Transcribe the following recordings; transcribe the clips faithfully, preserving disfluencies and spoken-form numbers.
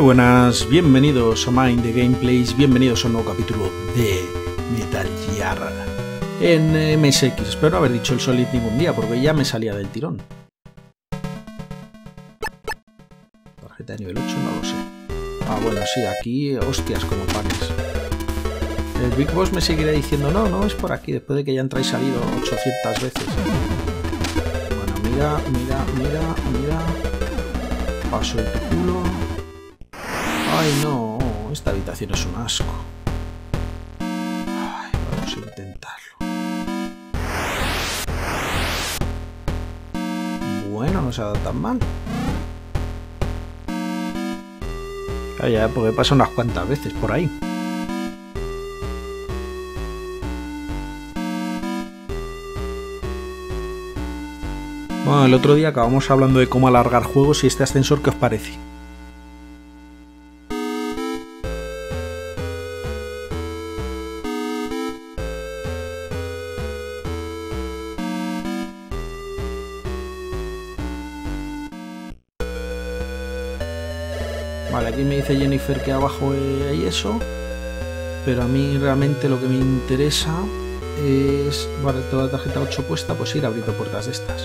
buenas, bienvenidos a Mind the Gameplays, bienvenidos a un nuevo capítulo de Metal Gear en M S X. Espero no haber dicho el Solid ningún día porque ya me salía del tirón. Tarjeta de nivel ocho, no lo sé. Ah, bueno, sí, aquí hostias como panes. El Big Boss me seguirá diciendo no, no, es por aquí, después de que ya entráis salido ochocientas veces. Bueno, mira, mira, mira, mira. Paso de tu culo. Ay, no, esta habitación es un asco. Ay, vamos a intentarlo. Bueno, no se ha dado tan mal. Claro, ya porque he pasado unas cuantas veces por ahí. Bueno, el otro día acabamos hablando de cómo alargar juegos y este ascensor, ¿qué os parece? Vale, aquí me dice Jennifer que abajo hay eso, pero a mí realmente lo que me interesa es, vale, toda la tarjeta ocho puesta, pues ir abriendo puertas de estas.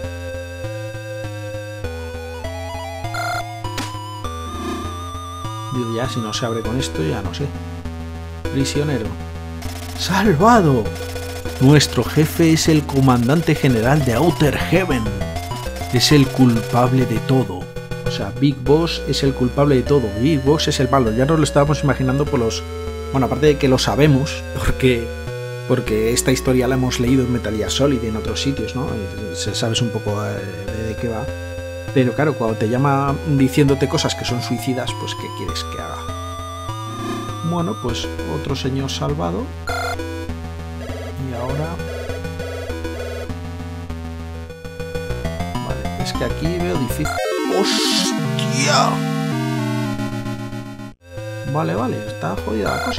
Digo, ya si no se abre con esto, ya no sé. Prisionero. ¡Salvado! Nuestro jefe es el comandante general de Outer Heaven. Es el culpable de todo. O sea, Big Boss es el culpable de todo. Big Boss es el malo. Ya nos lo estábamos imaginando por los... Bueno, aparte de que lo sabemos, porque porque esta historia la hemos leído en Metal Gear Solid y en otros sitios, ¿no? Se sabes un poco de, de, de qué va. Pero claro, cuando te llama diciéndote cosas que son suicidas, pues ¿qué quieres que haga? Bueno, pues otro señor salvado. Y ahora... Vale, es que aquí veo difícil. ¡Hostia! Vale, vale, está jodida la cosa.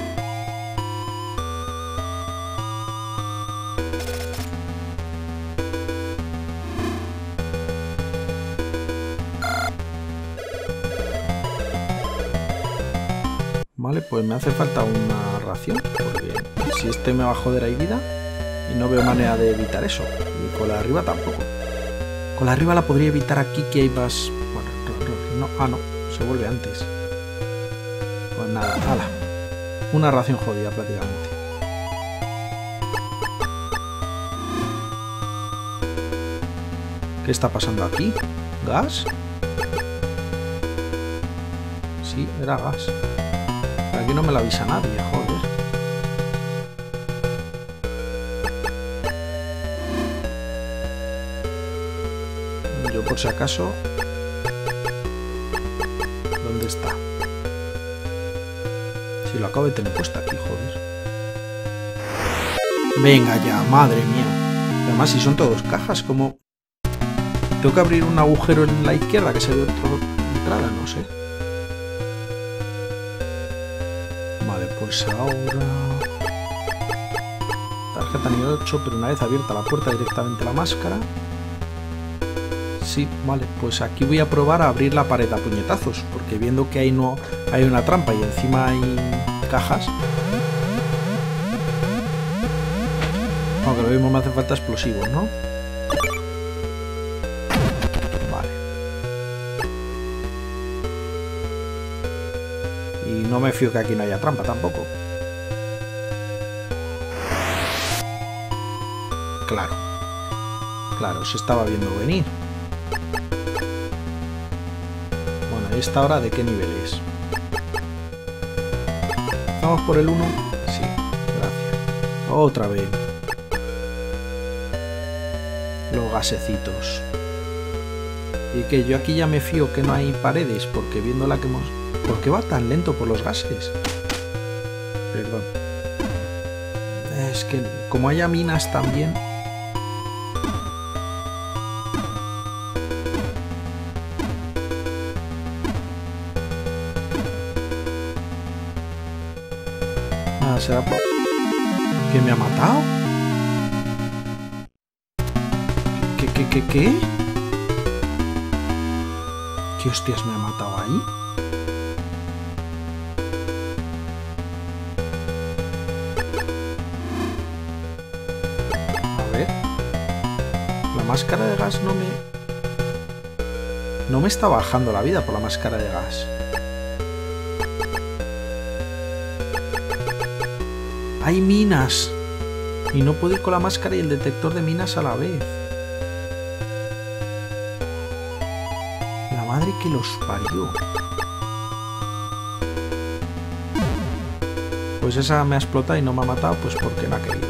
Vale, pues me hace falta una ración, porque si este me va a joder ahí vida y no veo manera de evitar eso. Y con la de arriba tampoco. Con la de arriba la podría evitar aquí, que hay más... Bueno, no, ah no, se vuelve antes. Pues nada, ala. Una ración jodida prácticamente. ¿Qué está pasando aquí? ¿Gas? Sí, era gas. Aquí no me lo avisa nadie, joder. Yo por si acaso... ¿Dónde está? Si lo acabo de tener puesto aquí, joder. Venga ya, madre mía. Además, si son todos cajas, como... Tengo que abrir un agujero en la izquierda que se ve otra entrada, no sé. Pues ahora... Tarjeta nivel ocho, pero una vez abierta la puerta directamente a la máscara. Sí, vale, pues aquí voy a probar a abrir la pared a puñetazos, porque viendo que ahí no hay una trampa y encima hay cajas... Aunque lo mismo me hace falta explosivos, ¿no? No me fío que aquí no haya trampa tampoco. Claro. Claro, se estaba viendo venir. Bueno, ¿y esta hora de qué nivel es? ¿Estamos por el uno? Sí, gracias. Otra vez. Los gasecitos. Y que yo aquí ya me fío que no hay paredes, porque viendo la que hemos... ¿Por qué va tan lento por los gases? Perdón. Es que como haya minas también... Ah, ¿será por... ¿Que me ha matado? ¿Qué, qué, qué, qué? ¿Qué hostias me ha matado ahí? la máscara de gas no me... No me está bajando la vida por la máscara de gas. ¡Hay minas! Y no puedo ir con la máscara y el detector de minas a la vez. La madre que los parió. Pues esa me ha explotado y no me ha matado, pues porque no ha querido.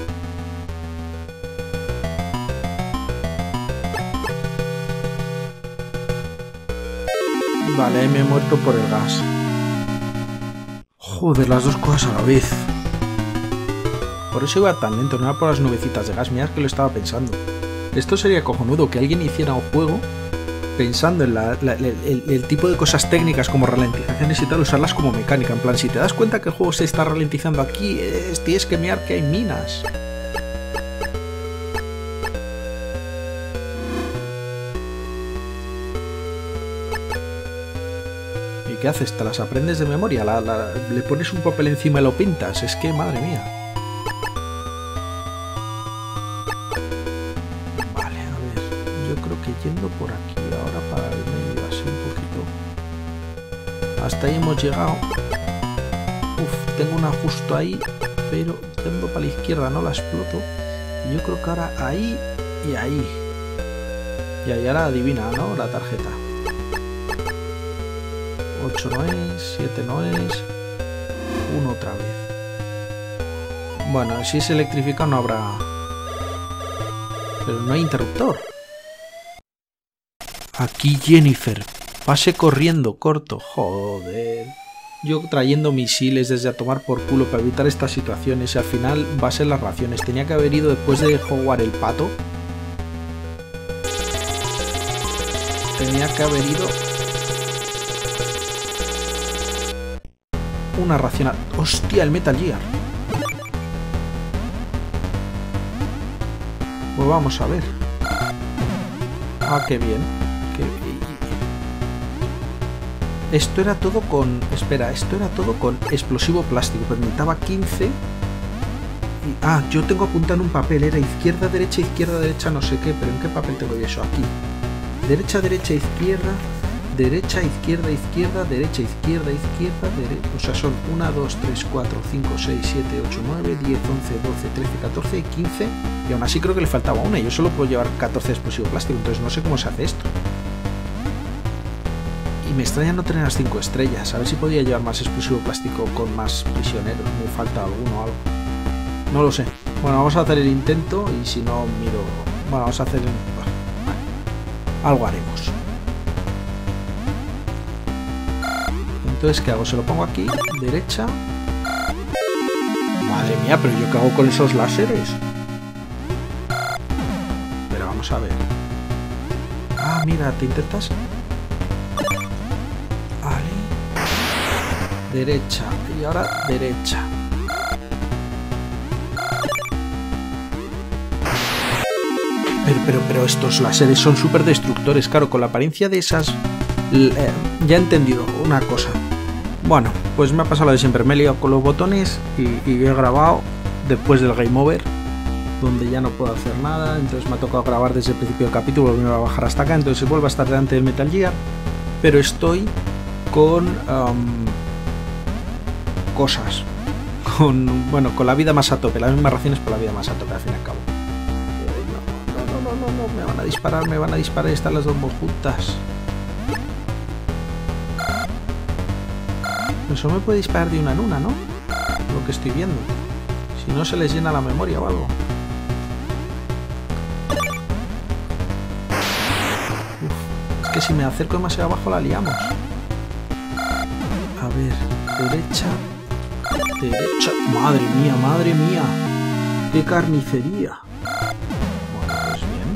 Vale, ahí me he muerto por el gas. Joder, las dos cosas a la vez. Por eso iba tan lento, no era por las nubecitas de gas. Mirad que lo estaba pensando. Esto sería cojonudo, que alguien hiciera un juego pensando en la, la, el, el, el tipo de cosas técnicas como ralentizaciones y tal, usarlas como mecánica. En plan, si te das cuenta que el juego se está ralentizando aquí, es, tienes que mirar que hay minas. ¿Y qué haces? ¿Te las aprendes de memoria? La, la, ¿Le pones un papel encima y lo pintas? Es que, madre mía. Vale, a ver. Yo creo que yendo por aquí ahora para el medio, así un poquito. Hasta ahí hemos llegado. Uf, tengo una justo ahí, pero yendo para la izquierda no la exploto. Y yo creo que ahora ahí y ahí. Y ahí ahora adivina, ¿no? La tarjeta. ocho no es, siete no es, uno otra vez. Bueno, si es electrificado no habrá... Pero no hay interruptor. Aquí Jennifer. Pase corriendo, corto. Joder. Yo trayendo misiles desde a tomar por culo para evitar estas situaciones y al final va a ser las raciones. Tenía que haber ido después de jugar el pato. Tenía que haber ido... Una ración... ¡Hostia! El Metal Gear. Pues vamos a ver. Ah, qué bien. Qué... Esto era todo con... Espera, esto era todo con explosivo plástico. Permitaba quince. Y... Ah, yo tengo apuntado en un papel. Era izquierda, derecha, izquierda, derecha, no sé qué. Pero ¿en qué papel tengo yo eso? Aquí. Derecha, derecha, izquierda... Derecha, izquierda, izquierda, derecha, izquierda, izquierda, derecha... O sea, son uno, dos, tres, cuatro, cinco, seis, siete, ocho, nueve, diez, once, doce, trece, catorce y quince. Y aún así creo que le faltaba una. Y yo solo puedo llevar catorce de explosivo plástico. Entonces no sé cómo se hace esto. Y me extraña no tener las cinco estrellas. A ver si podía llevar más explosivo plástico con más prisioneros. Me falta alguno o algo. No lo sé. Bueno, vamos a hacer el intento. Y si no, miro... Bueno, vamos a hacer... El... Bueno, algo haremos. Entonces, ¿qué hago? Se lo pongo aquí, derecha. Madre mía, pero ¿yo qué hago con esos láseres? Pero vamos a ver. Ah, mira, te intentas... Vale. Derecha. Y ahora derecha. Pero, pero, pero estos láseres son súper destructores. Claro, con la apariencia de esas... Eh, ya he entendido una cosa. Bueno, pues me ha pasado lo de siempre. Me he liado con los botones y, y he grabado después del game over, donde ya no puedo hacer nada. Entonces me ha tocado grabar desde el principio del capítulo, volviendo a bajar hasta acá. Entonces vuelvo a estar delante del Metal Gear, pero estoy con um, cosas. Con, bueno, con la vida más a tope. Las mismas raciones por la vida más a tope, al fin y al cabo. Eh, no, no, no, no, no, no, me van a disparar, me van a disparar. Están las dos juntas. Eso me puede disparar de una en una, ¿no? Lo que estoy viendo. Si no, se les llena la memoria o algo. Uf, es que si me acerco demasiado abajo la liamos. A ver, derecha. Derecha. Madre mía, madre mía. ¡Qué carnicería! Bueno, pues bien.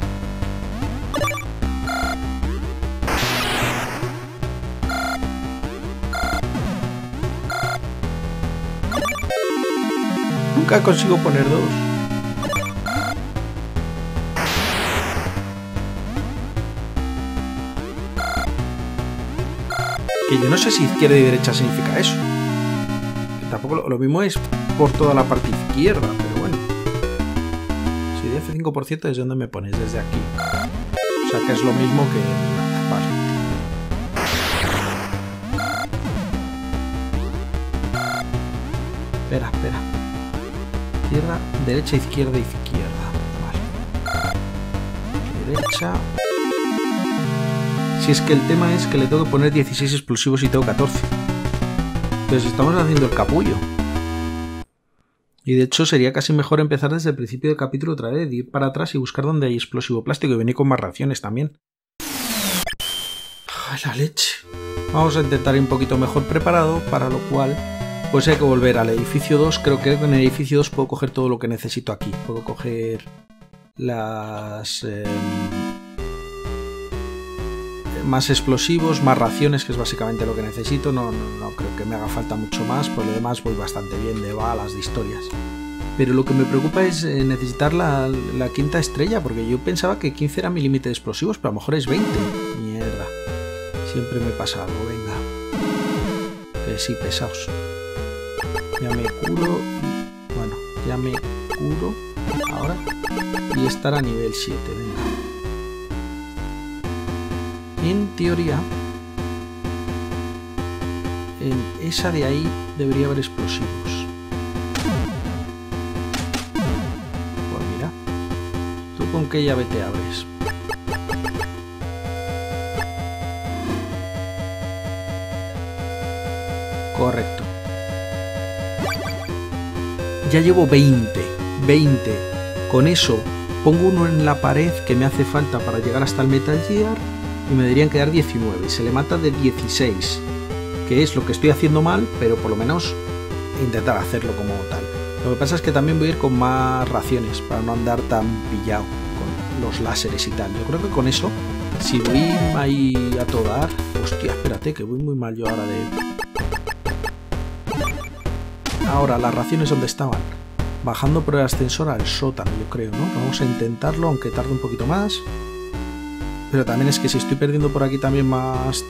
Nunca consigo poner dos. Que yo no sé si izquierda y derecha significa eso. Que tampoco lo, lo mismo es por toda la parte izquierda, pero bueno. Si de F cinco por ciento desde donde me pones, desde aquí. O sea que es lo mismo que... Vale. Espera, espera. Izquierda, derecha, izquierda, izquierda. Vale. Derecha. Si es que el tema es que le tengo que poner dieciséis explosivos y tengo catorce. Entonces estamos haciendo el capullo. Y de hecho sería casi mejor empezar desde el principio del capítulo otra vez, ir para atrás y buscar donde hay explosivo plástico y venir con más raciones también. Ay, la leche. Vamos a intentar ir un poquito mejor preparado, para lo cual pues hay que volver al edificio dos. Creo que en el edificio dos puedo coger todo lo que necesito aquí. Puedo coger las... Eh, más explosivos, más raciones, que es básicamente lo que necesito. No, no, no creo que me haga falta mucho más. Por lo demás voy bastante bien de balas, de historias. Pero lo que me preocupa es eh, necesitar la, la quinta estrella, porque yo pensaba que quince era mi límite de explosivos, pero a lo mejor es veinte. Mierda. Siempre me pasa algo, venga. Que sí, pesaos. Ya me curo. Y, bueno, ya me curo. Ahora. Y estar a nivel siete, venga. En teoría, en esa de ahí debería haber explosivos. Pues mira, ¿tú con qué llave te abres? Correcto. Ya llevo veinte. veinte. Con eso pongo uno en la pared que me hace falta para llegar hasta el Metal Gear. Y me deberían quedar diecinueve, se le mata de dieciséis, que es lo que estoy haciendo mal, pero por lo menos intentar hacerlo como tal. Lo que pasa es que también voy a ir con más raciones, para no andar tan pillado con los láseres y tal. Yo creo que con eso, si voy ahí a todo dar... Hostia, espérate, que voy muy mal yo ahora de... Ahora, las raciones ¿dónde estaban? Bajando por el ascensor al sótano, yo creo, ¿no? Vamos a intentarlo, aunque tarde un poquito más. Pero también es que si estoy perdiendo por aquí también más...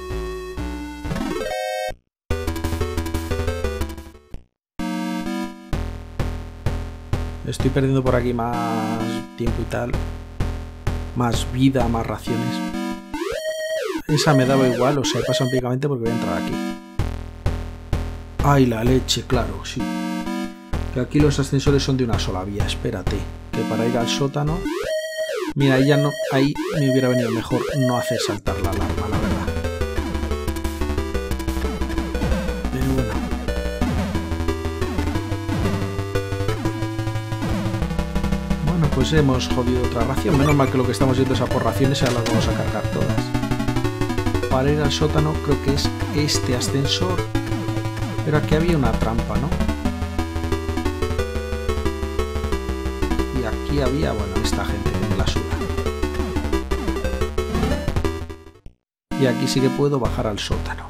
Estoy perdiendo por aquí más tiempo y tal. Más vida, más raciones. Esa me daba igual, o sea, pasa empíricamente porque voy a entrar aquí. Ay, la leche, claro, sí. Que aquí los ascensores son de una sola vía, espérate. Que para ir al sótano... Mira, ahí ya no, ahí me hubiera venido mejor no hacer saltar la alarma, la verdad. Pero bueno. Bueno, pues hemos jodido otra ración. Menos mal que lo que estamos yendo es a por raciones y ahora las vamos a cargar todas. Para ir al sótano creo que es este ascensor. Pero aquí había una trampa, ¿no? Y aquí había, bueno, esta gente que me la suda. Y aquí sí que puedo bajar al sótano.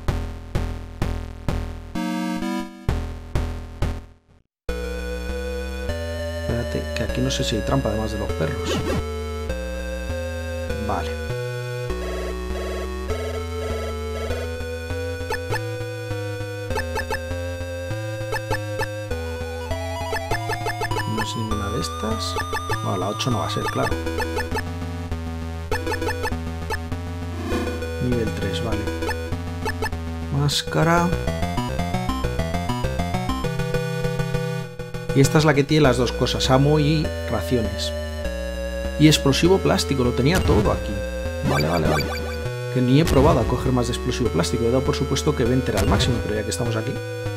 Espérate, que aquí no sé si hay trampa además de los perros. Vale. No es ninguna de estas. Bueno, la ocho no va a ser, claro. Nivel tres, vale. Máscara. Y esta es la que tiene las dos cosas, ammo y raciones. Y explosivo plástico, lo tenía todo aquí. Vale, vale, vale. Que ni he probado a coger más de explosivo plástico. He dado por supuesto que veinte era al máximo, pero ya que estamos aquí.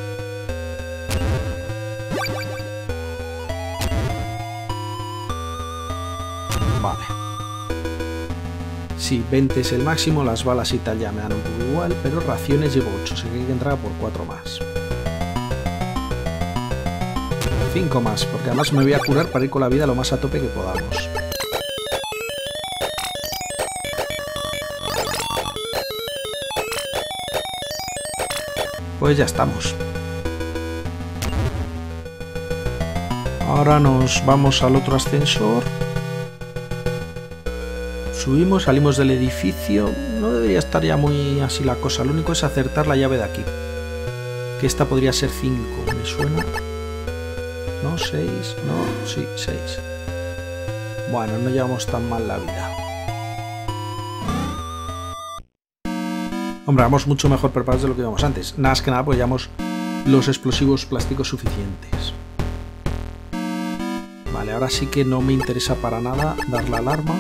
Vale. Sí, veinte es el máximo, las balas y tal ya me dan un poco igual, pero raciones llevo ocho, así que hay que entrar por cuatro más. cinco más, porque además me voy a curar para ir con la vida lo más a tope que podamos. Pues ya estamos. Ahora nos vamos al otro ascensor. Subimos, salimos del edificio. No debería estar ya muy así la cosa. Lo único es acertar la llave de aquí. Que esta podría ser cinco. ¿Me suena? No, seis. No, sí, seis. Bueno, no llevamos tan mal la vida. Hombre, vamos mucho mejor preparados de lo que íbamos antes. Nada más que nada, pues llevamos los explosivos plásticos suficientes. Vale, ahora sí que no me interesa para nada dar la alarma.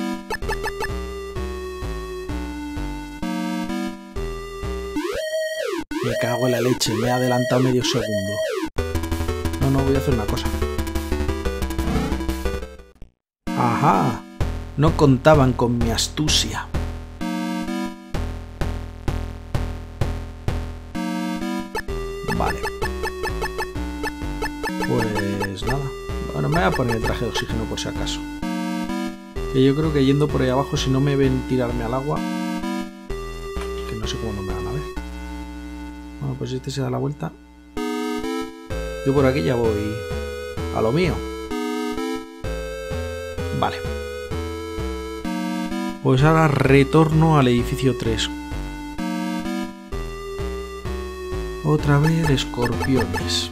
Me cago en la leche, me he adelantado medio segundo. No, no, voy a hacer una cosa. Ajá, no contaban con mi astucia. Vale. Pues nada. Bueno, me voy a poner el traje de oxígeno por si acaso. Que yo creo que yendo por ahí abajo, si no me ven tirarme al agua, que no sé cómo no me van a ver. Bueno, pues si este se da la vuelta, yo por aquí ya voy a lo mío. Vale. Pues ahora retorno al edificio tres. Otra vez escorpiones.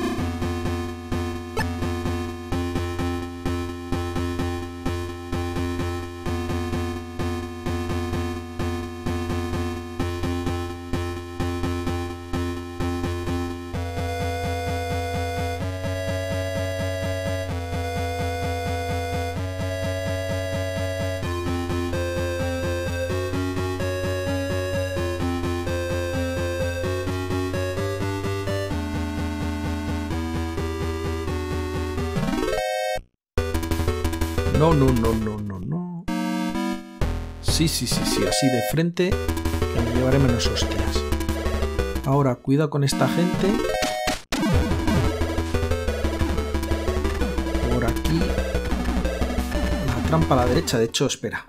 No, no, no, no, no, no. Sí, sí, sí, sí, así de frente, que me llevaré menos hostias. Ahora, cuidado con esta gente. Por aquí. La trampa a la derecha, de hecho, espera.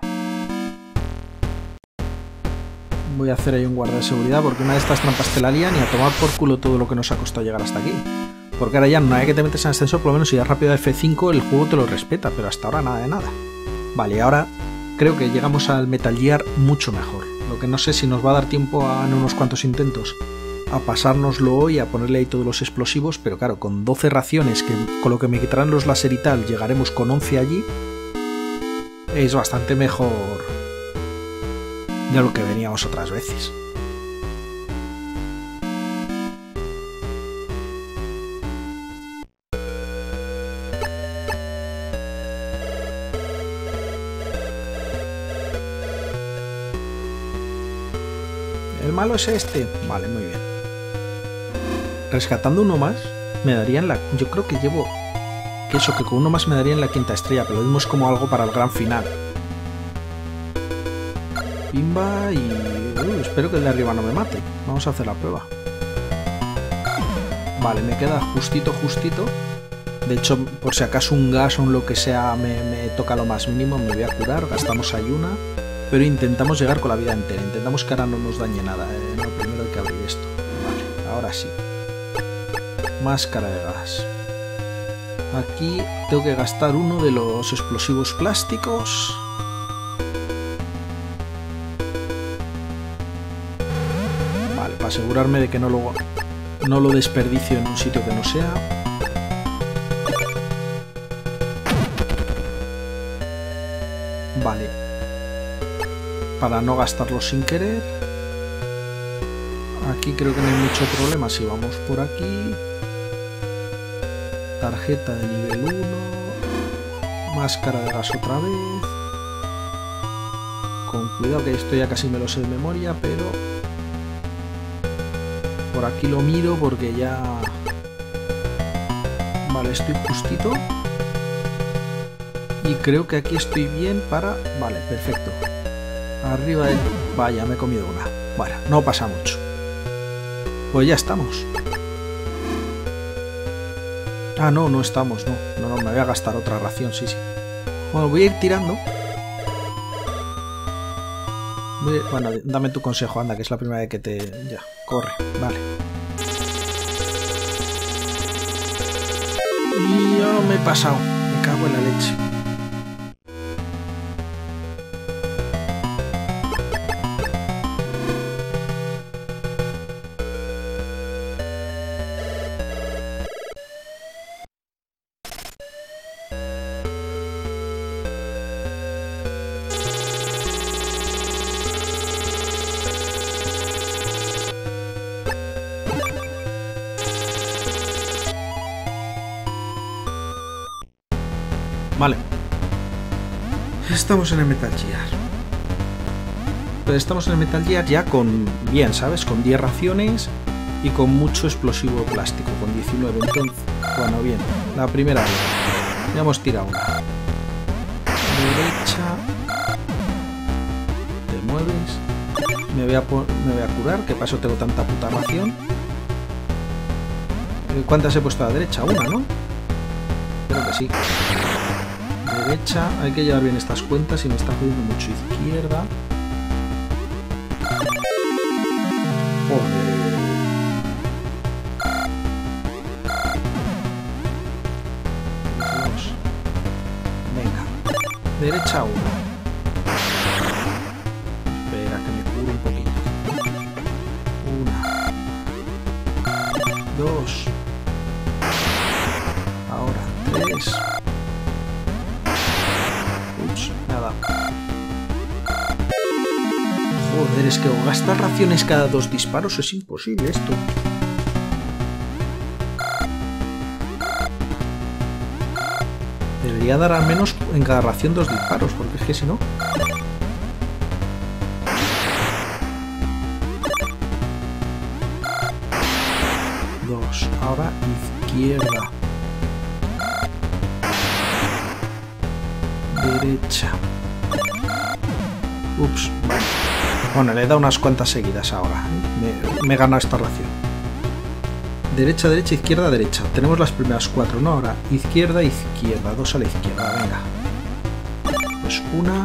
Voy a hacer ahí un guarda de seguridad porque una de estas trampas te la lían y a tomar por culo todo lo que nos ha costado llegar hasta aquí. Porque ahora ya, una vez que te metes en ascensor, por lo menos si das rápido a F cinco, el juego te lo respeta, pero hasta ahora nada de nada. Vale, ahora creo que llegamos al Metal Gear mucho mejor. Lo que no sé si nos va a dar tiempo a, en unos cuantos intentos a pasárnoslo hoy, a ponerle ahí todos los explosivos, pero claro, con doce raciones, que con lo que me quitarán los láser y tal, llegaremos con once allí. Es bastante mejor de lo que veníamos otras veces. El malo es este. Vale, muy bien. Rescatando uno más, me darían la... Yo creo que llevo... Que eso, que con uno más me darían la quinta estrella, pero lo vimos como algo para el gran final. Pimba y... Uy, espero que el de arriba no me mate. Vamos a hacer la prueba. Vale, me queda justito, justito. De hecho, por si acaso un gas o un lo que sea me, me toca lo más mínimo, me voy a curar. Gastamos ahí una. Pero intentamos llegar con la vida entera. Intentamos que ahora no nos dañe nada. Eh, no, primero hay que abrir esto. Vale, ahora sí. Máscara de gas. Aquí tengo que gastar uno de los explosivos plásticos. Vale, para asegurarme de que no lo, no lo desperdicio en un sitio que no sea. Vale. Para no gastarlo sin querer. Aquí creo que no hay mucho problema si vamos por aquí. Tarjeta de nivel uno. Máscara de gas otra vez. Con cuidado que esto ya casi me lo sé de memoria, pero... Por aquí lo miro porque ya... Vale, estoy justito. Y creo que aquí estoy bien para... Vale, perfecto. Arriba del... Vaya, me he comido una. Bueno, no pasa mucho. Pues ya estamos. Ah, no, no estamos, no. No, no, me voy a gastar otra ración, sí, sí. Bueno, voy a ir tirando. Voy a... Bueno, dame tu consejo, anda, que es la primera vez que te... Ya, corre, vale. Y yo me he pasado. Me cago en la leche. Estamos en el Metal Gear. Pero estamos en el Metal Gear ya con... bien, ¿sabes? Con diez raciones y con mucho explosivo plástico, con diecinueve. Entonces, bueno, bien. La primera vez. Ya hemos tirado una. Derecha. Te mueves. Me voy a, me voy a curar, que para eso tengo tanta puta ración. ¿Cuántas he puesto a la derecha? Una, ¿no? Creo que sí. Derecha, hay que llevar bien estas cuentas y me está jodiendo mucho. Izquierda. Joder. Dos. Venga. Derecha uno. Espera que me cure un poquito. Una. Dos. Ahora tres. Ups, nada. Joder, es que o gastar raciones cada dos disparos es imposible esto. Debería dar al menos en cada ración dos disparos, porque es que si no... Dos. Ahora izquierda. Derecha. Ups, vale. Bueno, le he dado unas cuantas seguidas ahora. Me, me he ganado esta ración. Derecha, derecha, izquierda, derecha. Tenemos las primeras cuatro, ¿no? Ahora, izquierda, izquierda. Dos a la izquierda, venga. Pues una.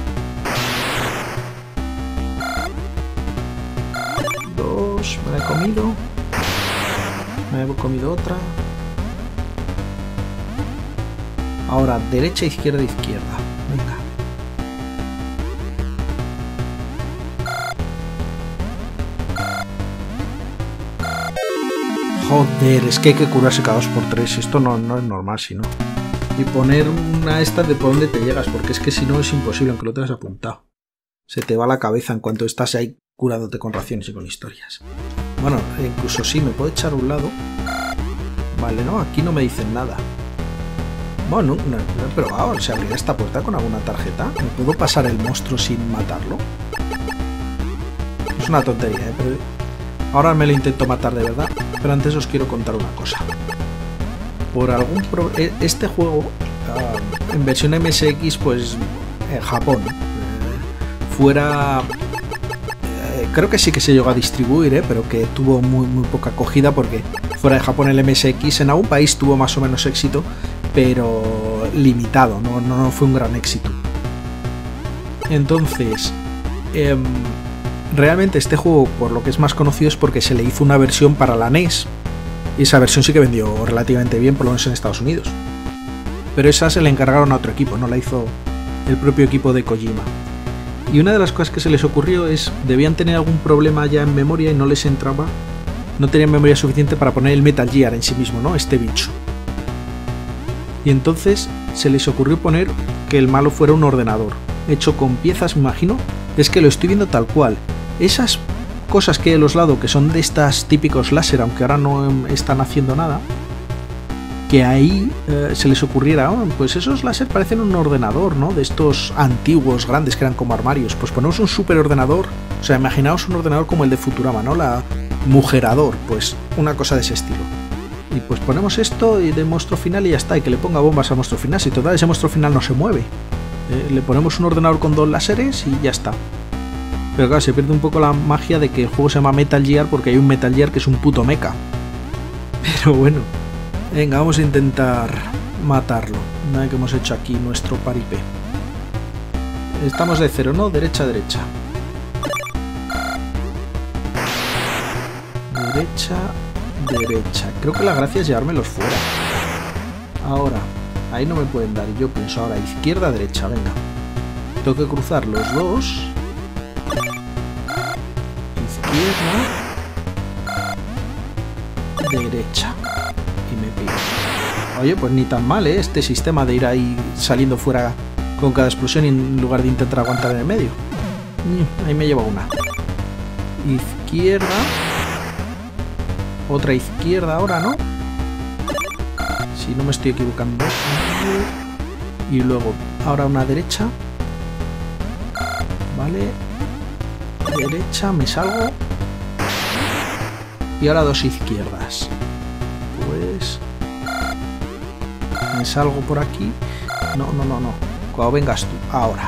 Dos. Me la he comido. Me he comido otra. Ahora, derecha, izquierda, izquierda. Venga. Joder, es que hay que curarse cada dos por tres. Esto no, no es normal, si no. Y poner una esta de por dónde te llegas, porque es que si no es imposible, aunque lo tengas apuntado. Se te va la cabeza en cuanto estás ahí curándote con raciones y con historias. Bueno, incluso sí, me puedo echar a un lado. Vale, no, aquí no me dicen nada. Bueno, no, no he probado. ¿Se abrirá esta puerta con alguna tarjeta? ¿Me puedo pasar el monstruo sin matarlo? Es una tontería, ¿eh? Pero ahora me lo intento matar de verdad. Pero antes os quiero contar una cosa. Por algún pro... Este juego, uh, en versión M S X, pues en Japón, eh, fuera... Eh, creo que sí que se llegó a distribuir, eh, pero que tuvo muy, muy poca acogida porque fuera de Japón el M S X en algún país tuvo más o menos éxito, pero limitado, no, no, no fue un gran éxito. Entonces... Eh, realmente este juego, por lo que es más conocido, es porque se le hizo una versión para la N E S. Y esa versión sí que vendió relativamente bien, por lo menos en Estados Unidos. Pero esa se le encargaron a otro equipo, no la hizo el propio equipo de Kojima. Y una de las cosas que se les ocurrió es, debían tener algún problema ya en memoria y no les entraba, no tenían memoria suficiente para poner el Metal Gear en sí mismo, ¿no? Este bicho. Y entonces se les ocurrió poner que el malo fuera un ordenador, hecho con piezas, me imagino. Es que lo estoy viendo tal cual. Esas cosas que hay a los lados, que son de estas típicos láser, aunque ahora no están haciendo nada, que ahí eh, se les ocurriera, oh, pues esos láser parecen un ordenador, ¿no? De estos antiguos, grandes, que eran como armarios. Pues ponemos un superordenador, o sea, imaginaos un ordenador como el de Futurama, ¿no? La mujerador, pues una cosa de ese estilo. Y pues ponemos esto y de monstruo final y ya está, y que le ponga bombas al monstruo final. Si total ese monstruo final no se mueve. Eh, le ponemos un ordenador con dos láseres y ya está. Pero claro, se pierde un poco la magia de que el juego se llama Metal Gear porque hay un Metal Gear que es un puto mecha. Pero bueno, venga, vamos a intentar matarlo. Una vez que hemos hecho aquí nuestro paripé. Estamos de cero, ¿no? Derecha, derecha. Derecha, derecha. Creo que la gracia es llevármelos fuera. Ahora, ahí no me pueden dar. Yo pienso ahora izquierda, derecha, venga. Tengo que cruzar los dos. Izquierda, derecha. Y me pido. Oye, pues ni tan mal, ¿eh? Este sistema de ir ahí saliendo fuera con cada explosión en lugar de intentar aguantar en el medio. Ahí me lleva una. Izquierda. Otra izquierda ahora, ¿no? Si no me estoy equivocando. Y luego, ahora una derecha. Vale. Derecha, me salgo. Y ahora dos izquierdas. Pues... me salgo por aquí. No, no, no, no. Cuando vengas tú. Ahora.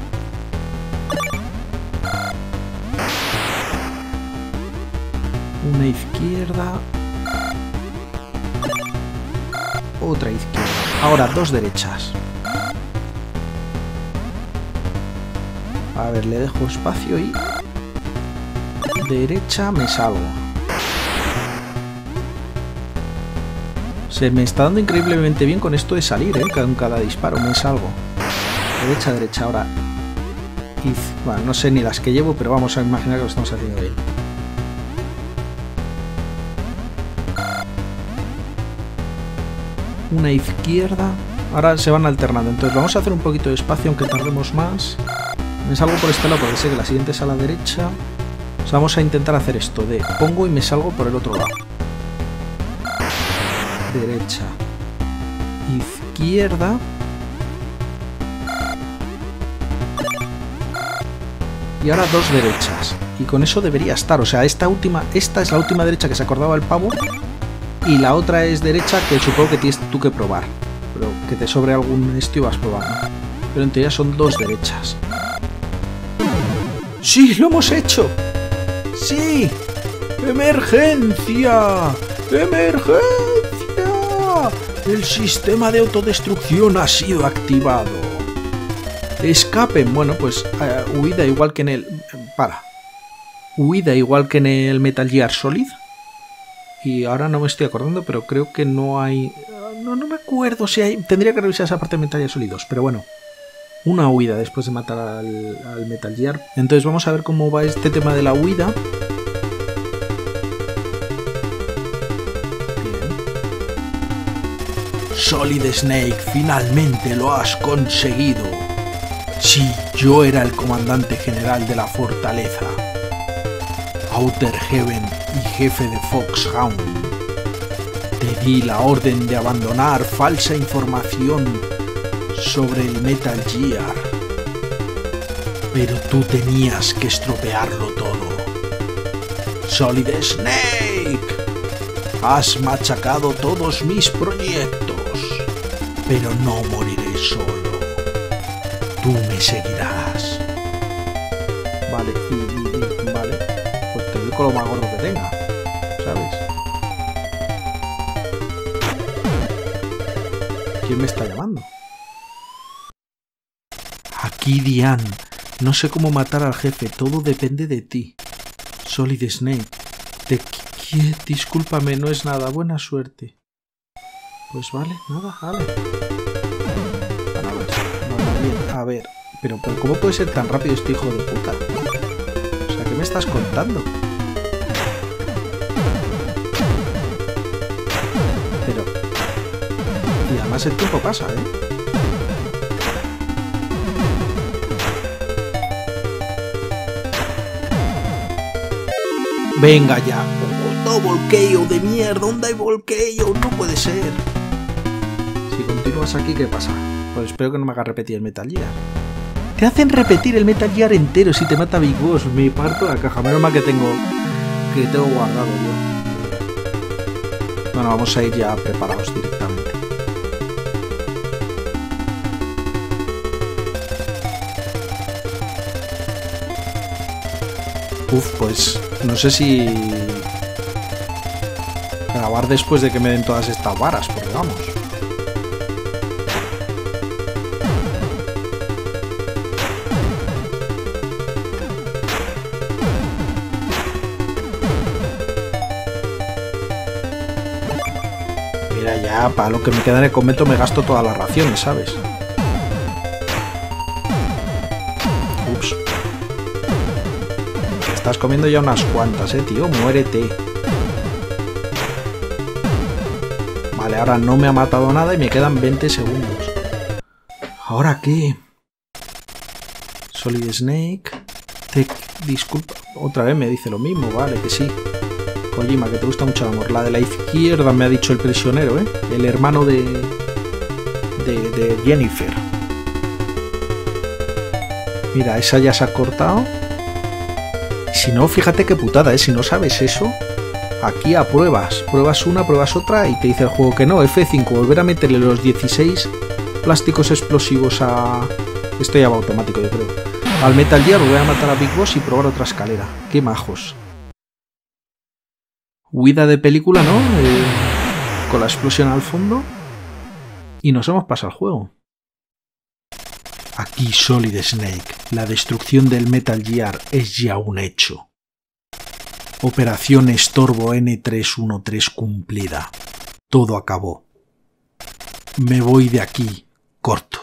Una izquierda. Otra izquierda. Ahora dos derechas. A ver, le dejo espacio y... derecha, me salgo. Se me está dando increíblemente bien con esto de salir, ¿eh? Con cada disparo me salgo. Derecha, derecha, ahora... y... bueno, no sé ni las que llevo, pero vamos a imaginar que lo estamos haciendo bien. Una izquierda. Ahora se van alternando. Entonces vamos a hacer un poquito de espacio, aunque tardemos más. Me salgo por este lado porque sé que la siguiente es a la derecha. O sea, vamos a intentar hacer esto de pongo y me salgo por el otro lado. Derecha. Izquierda. Y ahora dos derechas. Y con eso debería estar. O sea, esta última, esta es la última derecha que se acordaba el pavo. Y la otra es derecha que supongo que tienes tú que probar. Pero que te sobre algún esto y vas probando. Pero en teoría son dos derechas. ¡Sí! ¡Lo hemos hecho! ¡Sí! ¡Emergencia! ¡Emergencia! El sistema de autodestrucción ha sido activado. Escapen. Bueno, pues uh, huida igual que en el... para. Huida igual que en el Metal Gear Solid. Y ahora no me estoy acordando, pero creo que no hay... No, no me acuerdo si hay... Tendría que revisar esa parte de Metal Gear Solid dos, pero bueno. Una huida después de matar al, al Metal Gear. Entonces vamos a ver cómo va este tema de la huida. Bien. Solid Snake, finalmente lo has conseguido. Sí, yo era el comandante general de la fortaleza. Outer Heaven y jefe de Foxhound. Te di la orden de abandonar falsa información sobre el Metal Gear. Pero tú tenías que estropearlo todo. Solid Snake, has machacado todos mis proyectos, pero no moriré solo. Tú me seguirás. Vale, y, y, y vale. Pues te doy con lo más gordo que tenga, ¿sabes? ¿Quién me está llamando? Aquí, Diane. No sé cómo matar al jefe, todo depende de ti. Solid Snake. Te quiero, discúlpame, no es nada, buena suerte. Pues vale, nada, vale. A ver, no, bien, a ver, pero, pero ¿cómo puede ser tan rápido este hijo de puta? O sea, ¿qué me estás contando? Pero... y además el tiempo pasa, ¿eh? Venga ya. Oh, no, volqueo de mierda. ¿Dónde hay volqueo? No puede ser. Si continúas aquí, ¿qué pasa? Pues espero que no me hagas repetir el Metal Gear. Te hacen repetir el Metal Gear entero si te mata Big Boss. Me parto la caja. Menos mal que tengo que tengo guardado yo. Bueno, vamos a ir ya preparados directamente. Uf, pues no sé si grabar después de que me den todas estas varas, porque vamos. Mira, ya para lo que me queda en el convento me gasto todas las raciones, ¿sabes? Ups. Estás comiendo ya unas cuantas, eh, tío. Muérete. Vale, ahora no me ha matado nada y me quedan veinte segundos. ¿Ahora qué? Solid Snake. Te... disculpa. Otra vez me dice lo mismo. Vale, que sí. Kojima, que te gusta mucho el amor. La de la izquierda me ha dicho el prisionero, ¿eh? El hermano de... de, de Jennifer. Mira, esa ya se ha cortado. Si no, fíjate qué putada, ¿eh? Si no sabes eso, aquí a pruebas. Pruebas una, pruebas otra y te dice el juego que no. F cinco, volver a meterle los dieciséis plásticos explosivos a... Esto ya va automático, yo creo. Al Metal Gear, volver a matar a Big Boss y probar otra escalera. Qué majos. Huida de película, ¿no? Eh, con la explosión al fondo. Y nos hemos pasado el juego. Aquí Solid Snake. La destrucción del Metal Gear es ya un hecho. Operación Estorbo N trescientos trece cumplida. Todo acabó. Me voy de aquí, corto.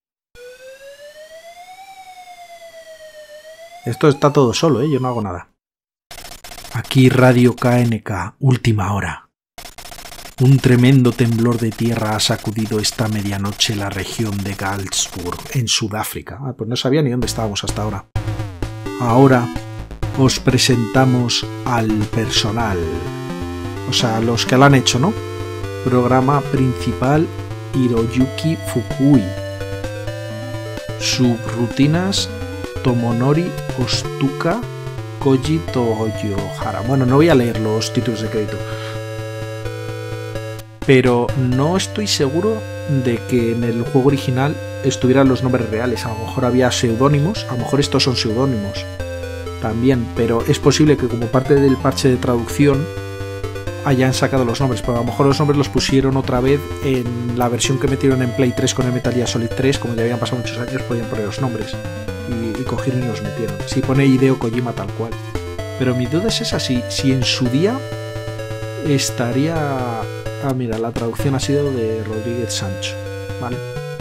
Esto está todo solo, ¿eh? Yo no hago nada. Aquí Radio K N K, última hora. Un tremendo temblor de tierra ha sacudido esta medianoche la región de Galsburg, en Sudáfrica. Ah, pues no sabía ni dónde estábamos hasta ahora. Ahora os presentamos al personal. O sea, los que lo han hecho, ¿no? Programa principal Hiroyuki Fukui. Subrutinas Tomonori Ostuka Koji Toyohara. Bueno, no voy a leer los títulos de crédito. Pero no estoy seguro de que en el juego original estuvieran los nombres reales. A lo mejor había seudónimos, a lo mejor estos son seudónimos también, pero es posible que como parte del parche de traducción hayan sacado los nombres, pero a lo mejor los nombres los pusieron otra vez en la versión que metieron en Play tres con el Metal Gear Solid tres, como ya habían pasado muchos años, podían poner los nombres y, y cogieron y los metieron. Si pone Hideo Kojima tal cual. Pero mi duda es esa, si, si en su día estaría... Ah, mira, la traducción ha sido de Rodríguez Sancho, ¿vale?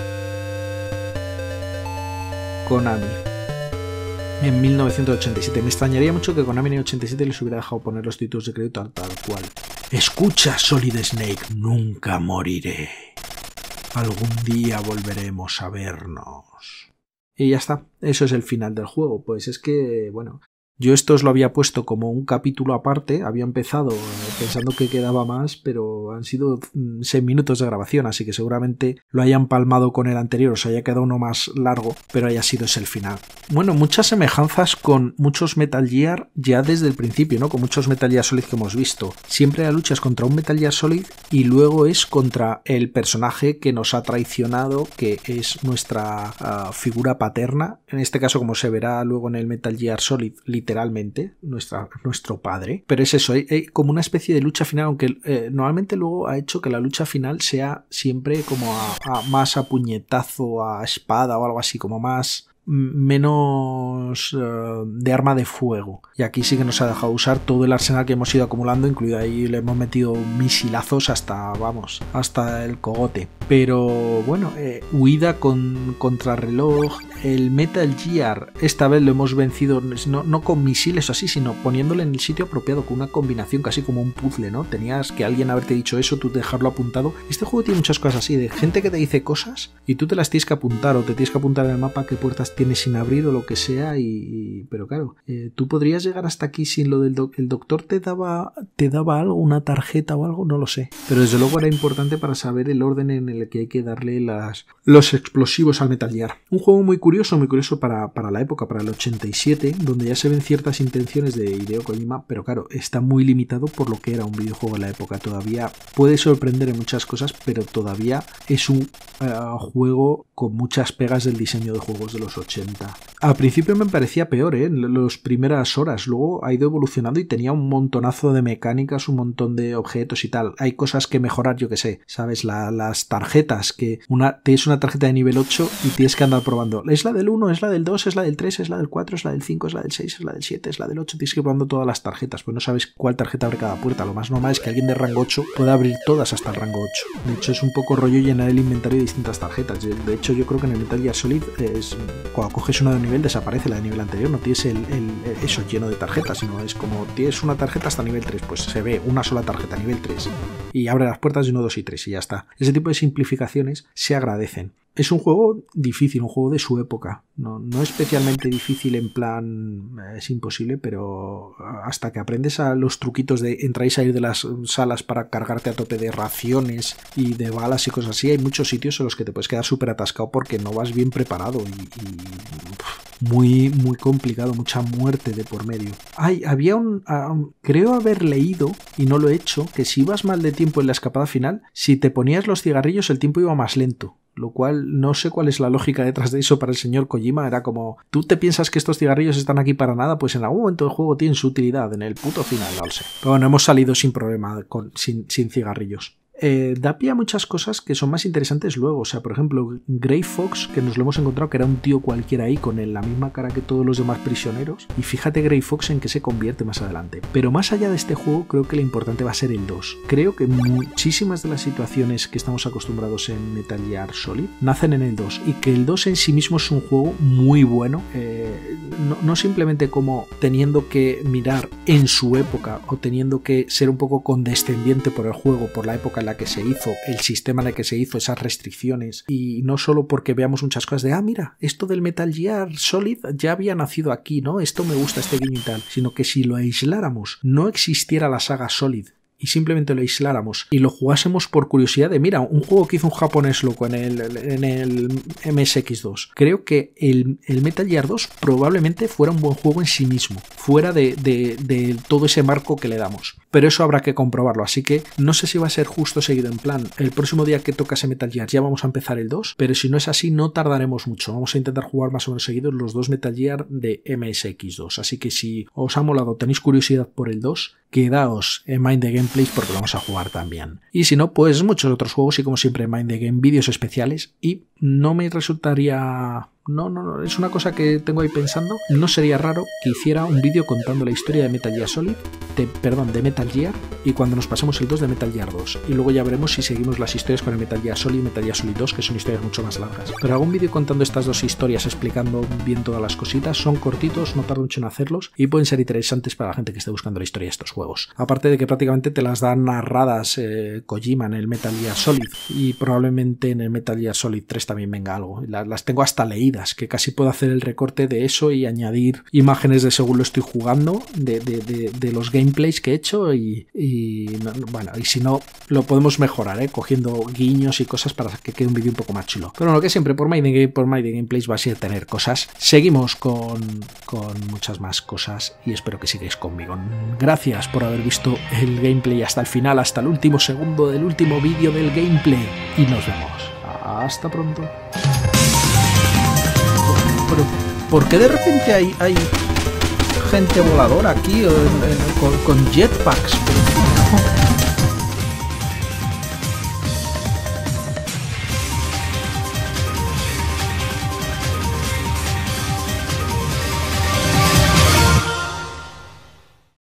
Konami. En mil novecientos ochenta y siete. Me extrañaría mucho que Konami en el ochenta y siete les hubiera dejado poner los títulos de crédito tal, tal cual. Escucha, Solid Snake, nunca moriré. Algún día volveremos a vernos. Y ya está, eso es el final del juego. Pues es que, bueno... Yo esto os lo había puesto como un capítulo aparte, había empezado pensando que quedaba más, pero han sido seis minutos de grabación, así que seguramente lo hayan palmado con el anterior, o sea, haya quedado uno más largo, pero haya sido ese el final. Bueno, muchas semejanzas con muchos Metal Gear ya desde el principio, ¿no? Con muchos Metal Gear Solid que hemos visto. Siempre la lucha es contra un Metal Gear Solid y luego es contra el personaje que nos ha traicionado, que es nuestra uh, figura paterna, en este caso como se verá luego en el Metal Gear Solid, literalmente, nuestra, nuestro padre. Pero es eso, hay, hay como una especie de lucha final, aunque eh, normalmente luego ha hecho que la lucha final sea siempre como a, a más a puñetazo, a espada o algo así, como más... menos uh, de arma de fuego, y aquí sí que nos ha dejado usar todo el arsenal que hemos ido acumulando, incluido ahí le hemos metido misilazos hasta, vamos, hasta el cogote. Pero bueno, eh, huida con contrarreloj, el Metal Gear esta vez lo hemos vencido no, no con misiles o así, sino poniéndole en el sitio apropiado, con una combinación casi como un puzzle, ¿no? Tenías que alguien haberte dicho eso, tú dejarlo apuntado. Este juego tiene muchas cosas así, de gente que te dice cosas y tú te las tienes que apuntar, o te tienes que apuntar en el mapa qué puertas tienes sin abrir o lo que sea, y, y pero claro, eh, tú podrías llegar hasta aquí sin lo del do el doctor te daba te daba algo, una tarjeta o algo, no lo sé, pero desde luego era importante para saber el orden en el que hay que darle las los explosivos al Metal Gear. Un juego muy curioso, muy curioso para, para la época, para el ochenta y siete, donde ya se ven ciertas intenciones de Hideo Kojima, pero claro, está muy limitado por lo que era un videojuego en la época. Todavía puede sorprender en muchas cosas, pero todavía es un uh, juego con muchas pegas del diseño de juegos de los ochenta. Al principio me parecía peor, ¿eh? En las primeras horas, luego ha ido evolucionando y tenía un montonazo de mecánicas, un montón de objetos y tal. Hay cosas que mejorar, yo que sé, ¿sabes? La, las tarjetas, que una tienes una tarjeta de nivel ocho y tienes que andar probando. Es la del uno, es la del dos, es la del tres, es la del cuatro, es la del cinco, es la del seis, es la del siete, es la del ocho. Tienes que ir probando todas las tarjetas, pues no sabes cuál tarjeta abre cada puerta. Lo más normal es que alguien de rango ocho pueda abrir todas hasta el rango ocho. De hecho, es un poco rollo llenar el inventario de distintas tarjetas. De hecho, yo creo que en el Metal Gear Solid es, cuando coges una de nivel desaparece la de nivel anterior, no tienes el, el, eso lleno de tarjetas, sino es como tienes una tarjeta hasta nivel tres, pues se ve una sola tarjeta nivel tres y abre las puertas de uno, dos y tres y ya está. Ese tipo de simplificaciones se agradecen. Es un juego difícil, un juego de su época, no, no especialmente difícil en plan es imposible, pero hasta que aprendes a los truquitos de entrar y salir de las salas para cargarte a tope de raciones y de balas y cosas así, hay muchos sitios en los que te puedes quedar súper atascado porque no vas bien preparado y, y muy, muy complicado, mucha muerte de por medio. Ay, había un... Um, creo haber leído, y no lo he hecho, que si ibas mal de tiempo en la escapada final, si te ponías los cigarrillos el tiempo iba más lento. Lo cual no sé cuál es la lógica detrás de eso para el señor Kojima. Era como, ¿tú te piensas que estos cigarrillos están aquí para nada? Pues en algún momento del juego tienen su utilidad, en el puto final, no lo sé. Pero bueno, hemos salido sin problema, con, sin, sin cigarrillos. Eh, da pie a muchas cosas que son más interesantes luego. O sea, por ejemplo, Grey Fox, que nos lo hemos encontrado que era un tío cualquiera ahí con la misma cara que todos los demás prisioneros. Y fíjate Grey Fox en qué se convierte más adelante. Pero más allá de este juego, creo que lo importante va a ser el dos. Creo que muchísimas de las situaciones que estamos acostumbrados en Metal Gear Solid nacen en el dos. Y que el dos en sí mismo es un juego muy bueno. Eh, no, no simplemente como teniendo que mirar en su época o teniendo que ser un poco condescendiente por el juego, por la época en la que se hizo, el sistema en el que se hizo, esas restricciones, y no solo porque veamos muchas cosas de, ah, mira, esto del Metal Gear Solid ya había nacido aquí, ¿no? Esto me gusta, este guiño y tal, sino que si lo aisláramos, no existiera la saga Solid, y simplemente lo aisláramos y lo jugásemos por curiosidad de, mira, un juego que hizo un japonés loco en el, en el M S X dos. Creo que el, el Metal Gear dos probablemente fuera un buen juego en sí mismo, fuera de, de, de todo ese marco que le damos. Pero eso habrá que comprobarlo, así que no sé si va a ser justo seguido en plan, el próximo día que tocase Metal Gear ya vamos a empezar el dos, pero si no es así no tardaremos mucho, vamos a intentar jugar más o menos seguidos los dos Metal Gear de M S X dos, así que si os ha molado, tenéis curiosidad por el dos, quedaos en Mind the Gameplays porque lo vamos a jugar también. Y si no, pues muchos otros juegos y como siempre en Mind the Game, vídeos especiales, y no me resultaría... No, no, no, es una cosa que tengo ahí pensando. No sería raro que hiciera un vídeo contando la historia de Metal Gear Solid, de, perdón, de Metal Gear, y cuando nos pasemos el dos de Metal Gear dos. Y luego ya veremos si seguimos las historias con el Metal Gear Solid y Metal Gear Solid dos, que son historias mucho más largas. Pero algún vídeo contando estas dos historias, explicando bien todas las cositas, son cortitos, no tardo mucho en hacerlos, y pueden ser interesantes para la gente que esté buscando la historia de estos juegos. Aparte de que prácticamente te las dan narradas eh, Kojima en el Metal Gear Solid, y probablemente en el Metal Gear Solid tres también venga algo. Las, las tengo hasta leídas, que casi puedo hacer el recorte de eso y añadir imágenes de según lo estoy jugando, de, de, de, de los gameplays que he hecho y, y bueno, y si no lo podemos mejorar, ¿eh? Cogiendo guiños y cosas para que quede un vídeo un poco más chulo. Pero lo que siempre por My The Game, por My The Gameplays va a ser tener cosas. Seguimos con, con muchas más cosas y espero que sigáis conmigo. Gracias por haber visto el gameplay hasta el final, hasta el último segundo del último vídeo del gameplay y nos vemos. Hasta pronto. Pero, ¿por qué de repente hay, hay gente voladora aquí en, en, con, con jetpacks? Pero, no.